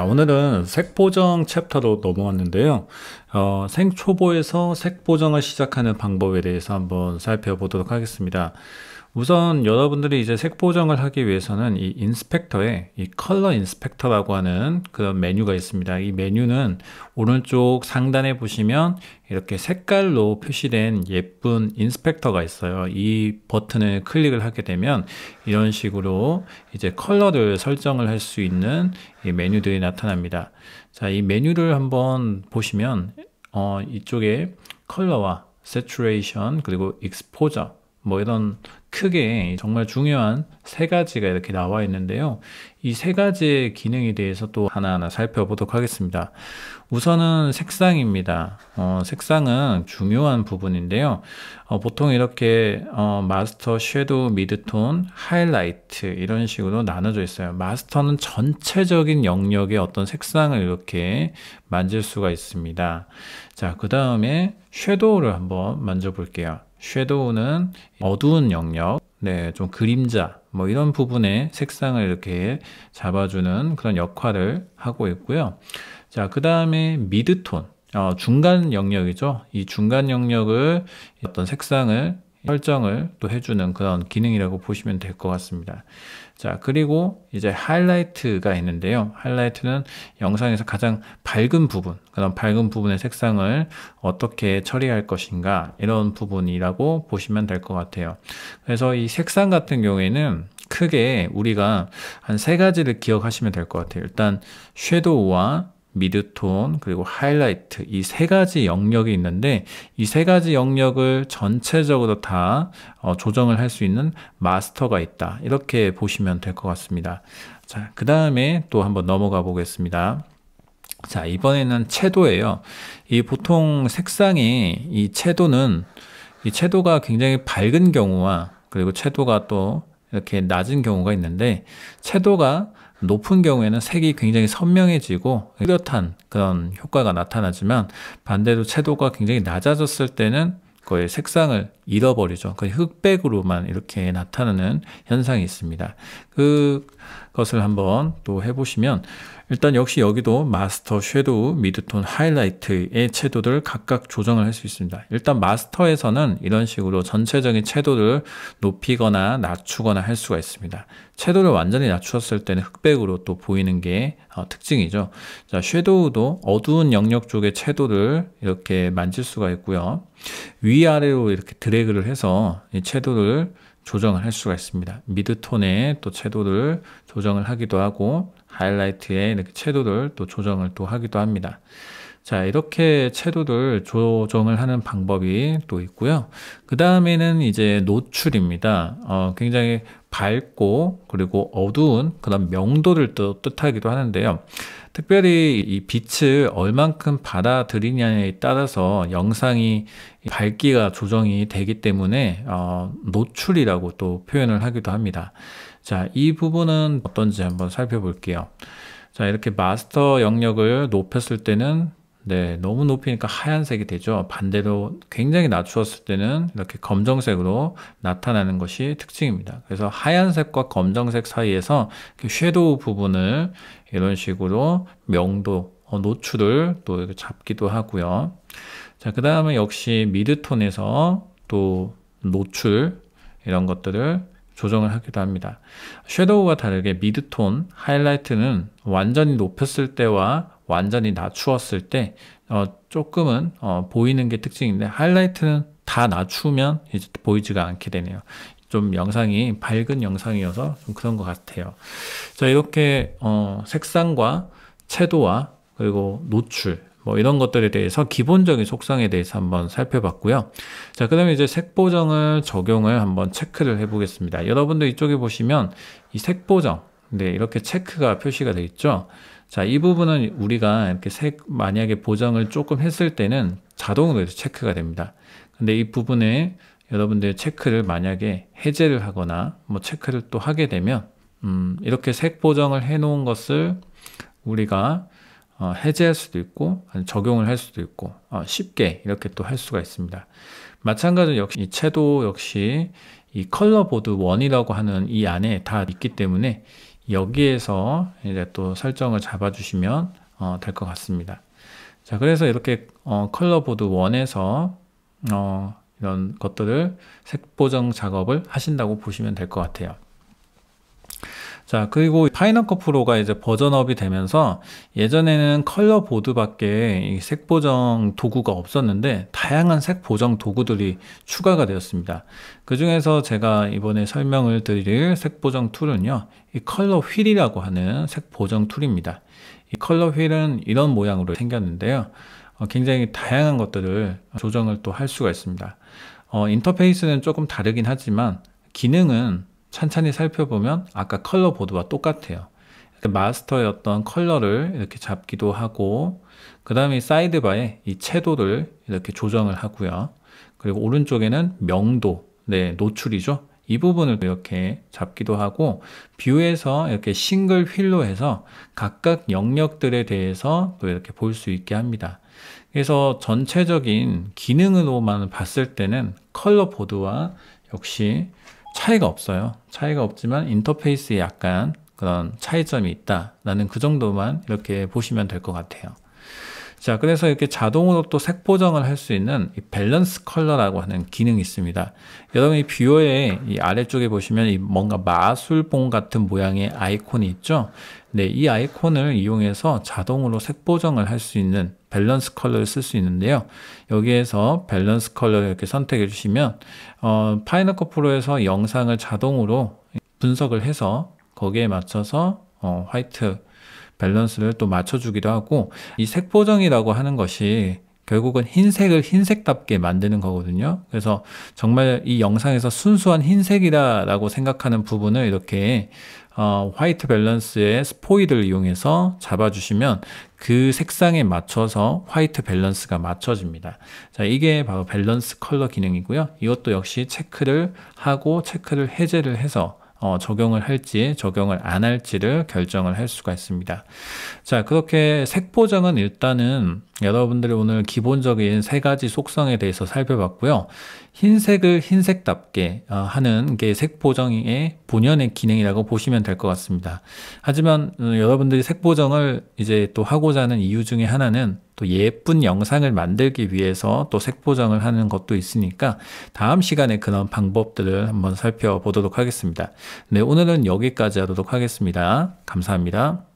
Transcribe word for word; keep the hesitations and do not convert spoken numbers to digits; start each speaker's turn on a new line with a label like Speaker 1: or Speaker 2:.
Speaker 1: 오늘은 색 보정 챕터로 넘어왔는데요. 어, 생초보에서 색 보정을 시작하는 방법에 대해서 한번 살펴보도록 하겠습니다. 우선 여러분들이 이제 색 보정을 하기 위해서는 이 인스펙터에 이 컬러 인스펙터라고 하는 그런 메뉴가 있습니다. 이 메뉴는 오른쪽 상단에 보시면 이렇게 색깔로 표시된 예쁜 인스펙터가 있어요. 이 버튼을 클릭을 하게 되면 이런 식으로 이제 컬러를 설정을 할 수 있는 이 메뉴들이 나타납니다. 자, 이 메뉴를 한번 보시면 어, 이쪽에 컬러와 세츄레이션 그리고 익스포저 뭐 이런 크게 정말 중요한 세 가지가 이렇게 나와 있는데요. 이 세 가지의 기능에 대해서 또 하나하나 살펴보도록 하겠습니다. 우선은 색상입니다. 어, 색상은 중요한 부분인데요. 어, 보통 이렇게 어, 마스터, 섀도우, 미드톤, 하이라이트 이런 식으로 나눠져 있어요. 마스터는 전체적인 영역의 어떤 색상을 이렇게 만질 수가 있습니다. 자, 그 다음에 섀도우를 한번 만져 볼게요. 섀도우는 어두운 영역, 네, 좀 그림자, 뭐 이런 부분의 색상을 이렇게 잡아주는 그런 역할을 하고 있고요. 자, 그 다음에 미드톤, 어, 중간 영역이죠. 이 중간 영역을 어떤 색상을 설정을 또 해주는 그런 기능이라고 보시면 될 것 같습니다. 자, 그리고 이제 하이라이트가 있는데요. 하이라이트는 영상에서 가장 밝은 부분, 그런 밝은 부분의 색상을 어떻게 처리할 것인가 이런 부분이라고 보시면 될 것 같아요. 그래서 이 색상 같은 경우에는 크게 우리가 한 세 가지를 기억하시면 될 것 같아요. 일단 섀도우와 미드톤 그리고 하이라이트 이 세 가지 영역이 있는데 이 세 가지 영역을 전체적으로 다 어, 조정을 할 수 있는 마스터가 있다 이렇게 보시면 될 것 같습니다. 자, 그 다음에 또 한번 넘어가 보겠습니다. 자, 이번에는 채도예요. 이 보통 색상이 이 채도는 이 채도가 굉장히 밝은 경우와 그리고 채도가 또 이렇게 낮은 경우가 있는데 채도가 높은 경우에는 색이 굉장히 선명해지고 뚜렷한 그런 효과가 나타나지만 반대로 채도가 굉장히 낮아졌을 때는 거의 색상을 잃어버리죠. 거의 흑백으로만 이렇게 나타나는 현상이 있습니다. 그것을 한번 또 해보시면 일단 역시 여기도 마스터, 섀도우, 미드톤, 하이라이트의 채도를 각각 조정을 할 수 있습니다. 일단 마스터에서는 이런 식으로 전체적인 채도를 높이거나 낮추거나 할 수가 있습니다. 채도를 완전히 낮추었을 때는 흑백으로 또 보이는 게 어, 특징이죠. 자, 섀도우도 어두운 영역 쪽의 채도를 이렇게 만질 수가 있고요. 위아래로 이렇게 드래그를 해서 이 채도를 조정을 할 수가 있습니다. 미드톤에 또 채도를 조정을 하기도 하고 하이라이트에 이렇게 채도를 또 조정을 또 하기도 합니다. 자, 이렇게 채도를 조정을 하는 방법이 또 있고요. 그 다음에는 이제 노출입니다. 어, 굉장히 밝고 그리고 어두운 그런 명도를 또 뜻하기도 하는데요. 특별히 이 빛을 얼만큼 받아들이냐에 따라서 영상이 밝기가 조정이 되기 때문에 어, 노출이라고 또 표현을 하기도 합니다. 자, 이 부분은 어떤지 한번 살펴볼게요. 자, 이렇게 마스터 영역을 높였을 때는 네, 너무 높이니까 하얀색이 되죠. 반대로 굉장히 낮추었을 때는 이렇게 검정색으로 나타나는 것이 특징입니다. 그래서 하얀색과 검정색 사이에서 섀도우 부분을 이런 식으로 명도, 어, 노출을 또 이렇게 잡기도 하고요. 자, 그 다음에 역시 미드톤에서 또 노출 이런 것들을 조정을 하기도 합니다. 섀도우와 다르게 미드톤, 하이라이트는 완전히 높였을 때와 완전히 낮추었을 때 어, 조금은 어, 보이는 게 특징인데 하이라이트는 다 낮추면 이제 보이지가 않게 되네요. 좀 영상이 밝은 영상이어서 좀 그런 것 같아요. 자, 이렇게 어, 색상과 채도와 그리고 노출 뭐 이런 것들에 대해서 기본적인 속성에 대해서 한번 살펴봤고요. 자, 그 다음에 이제 색 보정을 적용을 한번 체크를 해 보겠습니다. 여러분들 이쪽에 보시면 이 색 보정, 네, 이렇게 체크가 표시가 되어 있죠. 자, 이 부분은 우리가 이렇게 색 만약에 보정을 조금 했을 때는 자동으로 체크가 됩니다. 근데 이 부분에 여러분들 체크를 만약에 해제를 하거나 뭐 체크를 또 하게 되면 음, 이렇게 색 보정을 해 놓은 것을 우리가 어, 해제할 수도 있고 적용을 할 수도 있고 어, 쉽게 이렇게 또 할 수가 있습니다. 마찬가지로 역시 이 채도 역시 이 컬러 보드 일이라고 하는 이 안에 다 있기 때문에 여기에서 이제 또 설정을 잡아주시면 어, 될 것 같습니다. 자, 그래서 이렇게 어, 컬러 보드 일에서 어, 이런 것들을 색 보정 작업을 하신다고 보시면 될 것 같아요. 자, 그리고 파이널컷 프로가 이제 버전업이 되면서 예전에는 컬러 보드밖에 이 색 보정 도구가 없었는데 다양한 색 보정 도구들이 추가가 되었습니다. 그 중에서 제가 이번에 설명을 드릴 색 보정 툴은요, 이 컬러 휠이라고 하는 색 보정 툴입니다. 이 컬러 휠은 이런 모양으로 생겼는데요. 어, 굉장히 다양한 것들을 조정을 또 할 수가 있습니다. 어, 인터페이스는 조금 다르긴 하지만 기능은 찬찬히 살펴보면 아까 컬러 보드와 똑같아요. 마스터의 어떤 컬러를 이렇게 잡기도 하고, 그 다음에 사이드바에 이 채도를 이렇게 조정을 하고요. 그리고 오른쪽에는 명도, 네, 노출이죠. 이 부분을 이렇게 잡기도 하고, 뷰에서 이렇게 싱글 휠로 해서 각각 영역들에 대해서 또 이렇게 볼 수 있게 합니다. 그래서 전체적인 기능으로만 봤을 때는 컬러 보드와 역시 차이가 없어요. 차이가 없지만 인터페이스에 약간 그런 차이점이 있다라는 그 정도만 이렇게 보시면 될 것 같아요. 자, 그래서 이렇게 자동으로 또 색 보정을 할 수 있는 이 밸런스 컬러라고 하는 기능이 있습니다. 여러분 이 뷰어의 이 아래쪽에 보시면 이 뭔가 마술봉 같은 모양의 아이콘이 있죠. 네, 이 아이콘을 이용해서 자동으로 색 보정을 할 수 있는 밸런스 컬러를 쓸 수 있는데요. 여기에서 밸런스 컬러를 이렇게 선택해 주시면 어, 파이널컷 프로에서 영상을 자동으로 분석을 해서 거기에 맞춰서 어, 화이트 밸런스를 또 맞춰주기도 하고, 이 색 보정이라고 하는 것이 결국은 흰색을 흰색답게 만드는 거거든요. 그래서 정말 이 영상에서 순수한 흰색이다라고 생각하는 부분을 이렇게 어, 화이트 밸런스의 스포이드를 이용해서 잡아주시면 그 색상에 맞춰서 화이트 밸런스가 맞춰집니다. 자, 이게 바로 밸런스 컬러 기능이고요. 이것도 역시 체크를 하고 체크를 해제를 해서 어, 적용을 할지 적용을 안 할지를 결정을 할 수가 있습니다. 자, 그렇게 색 보정은 일단은 여러분들이 오늘 기본적인 세 가지 속성에 대해서 살펴봤고요. 흰색을 흰색답게 어, 하는 게 색 보정의 본연의 기능이라고 보시면 될 것 같습니다. 하지만 음, 여러분들이 색 보정을 이제 또 하고자 하는 이유 중에 하나는 또 예쁜 영상을 만들기 위해서 또 색 보정을 하는 것도 있으니까 다음 시간에 그런 방법들을 한번 살펴보도록 하겠습니다. 네, 오늘은 여기까지 하도록 하겠습니다. 감사합니다.